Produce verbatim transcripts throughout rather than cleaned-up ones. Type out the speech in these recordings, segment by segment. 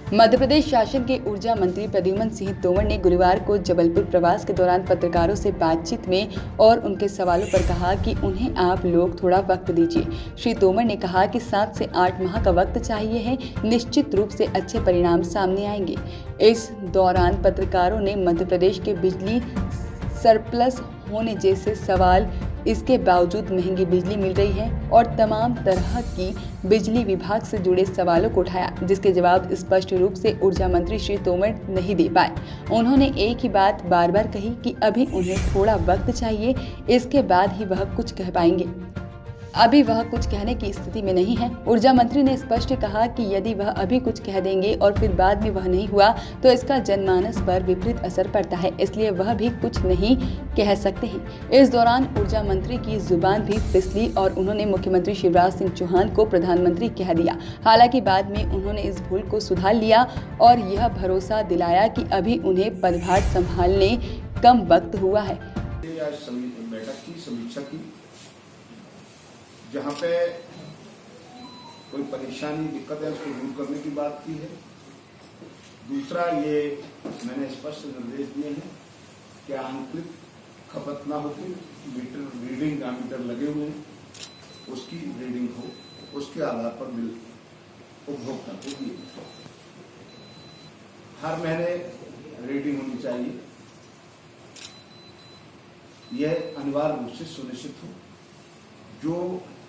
मध्य प्रदेश शासन के ऊर्जा मंत्री प्रद्युम्न सिंह तोमर ने गुरुवार को जबलपुर प्रवास के दौरान पत्रकारों से बातचीत में और उनके सवालों पर कहा कि उन्हें आप लोग थोड़ा वक्त दीजिए। श्री तोमर ने कहा कि सात से आठ माह का वक्त चाहिए है, निश्चित रूप से अच्छे परिणाम सामने आएंगे। इस दौरान पत्रकारों ने मध्य प्रदेश के बिजली सरप्लस होने जैसे सवाल, इसके बावजूद महंगी बिजली मिल रही है और तमाम तरह की बिजली विभाग से जुड़े सवालों को उठाया, जिसके जवाब स्पष्ट रूप से ऊर्जा मंत्री श्री तोमर नहीं दे पाए। उन्होंने एक ही बात बार बार कही कि अभी उन्हें थोड़ा वक्त चाहिए, इसके बाद ही वह कुछ कह पाएंगे। अभी वह कुछ कहने की स्थिति में नहीं है। ऊर्जा मंत्री ने स्पष्ट कहा कि यदि वह अभी कुछ कह देंगे और फिर बाद में वह नहीं हुआ तो इसका जनमानस पर विपरीत असर पड़ता है, इसलिए वह भी कुछ नहीं कह सकते हैं। इस दौरान ऊर्जा मंत्री की जुबान भी फिसली और उन्होंने मुख्यमंत्री शिवराज सिंह चौहान को प्रधानमंत्री कह दिया। हालांकि बाद में उन्होंने इस भूल को सुधार लिया और यह भरोसा दिलाया कि अभी उन्हें पदभार संभालने कम वक्त हुआ है। बैठक की समीक्षा की, जहाँ पे कोई परेशानी दिक्कत है उसको दूर करने की बात की है। दूसरा, ये मैंने स्पष्ट निर्देश दिए हैं कि आंतरिक खपत ना होती, मीटर रीडिंग जहाँ मीटर लगे हुए हैं उसकी रीडिंग हो, उसके आधार पर बिल उपभोक्ता को दिए। हर महीने रीडिंग होनी चाहिए, यह अनिवार्य रूप से सुनिश्चित हो। जो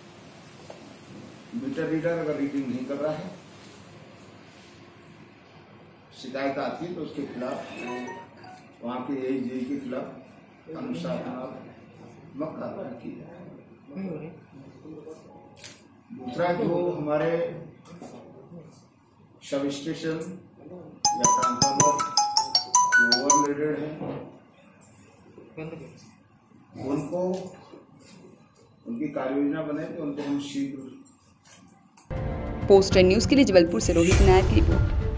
मीटर रीडर अगर रीडिंग नहीं कर रहा है, शिकायत आती है तो उसके खिलाफ वहां के ए जे के खिलाफ अनुशासनात्मक कार्रवाई की जाए। दूसरा, जो हमारे सब स्टेशन या ट्रांसफार्मर जो ओवरलोडेड है उनको उनकी कार्य योजना बने तो उनको हम शीघ्र। पोस्टर न्यूज के लिए जबलपुर से रोहित नायक की रिपोर्ट।